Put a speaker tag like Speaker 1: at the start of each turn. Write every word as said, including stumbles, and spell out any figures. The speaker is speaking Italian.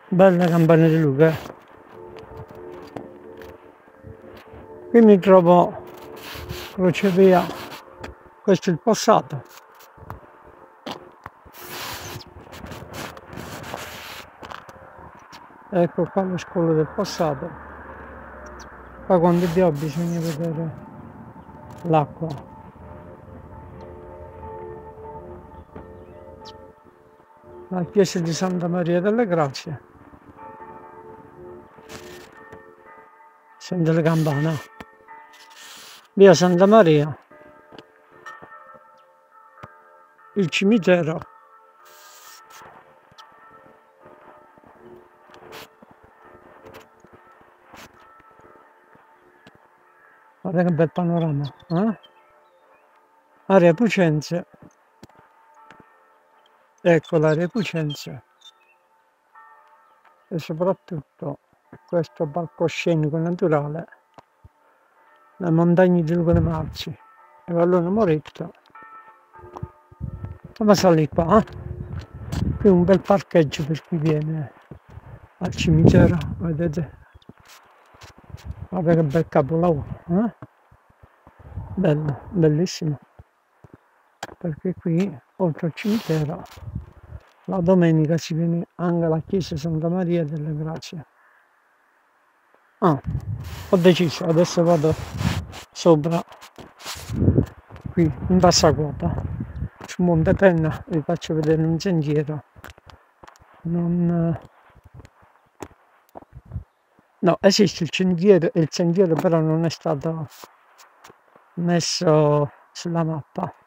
Speaker 1: Bella Campana di Lucca. Qui mi trovo crocevia, questo è il passato. Ecco qua lo scolo del passato. Qua quando piove bisogna vedere l'acqua. La chiesa di Santa Maria delle Grazie. Sente le campane. Via Santa Maria. Il cimitero. Guarda che bel panorama, eh? Area Pucense. Ecco l'area Pucense. E soprattutto questo palcoscenico naturale, le montagne di Luca de Marzi e Vallone Moretto. Come salì qua? Eh? Qui un bel parcheggio per chi viene al cimitero, vedete? Guarda che bel capolavoro, eh? Bello, bellissimo. Perché qui, oltre al cimitero, la domenica si viene anche alla chiesa Santa Maria delle Grazie. Ah, ho deciso, adesso vado sopra, qui in bassa quota, su Monte Penna, vi faccio vedere un sentiero. Non... No, esiste il sentiero, il sentiero però non è stato messo sulla mappa.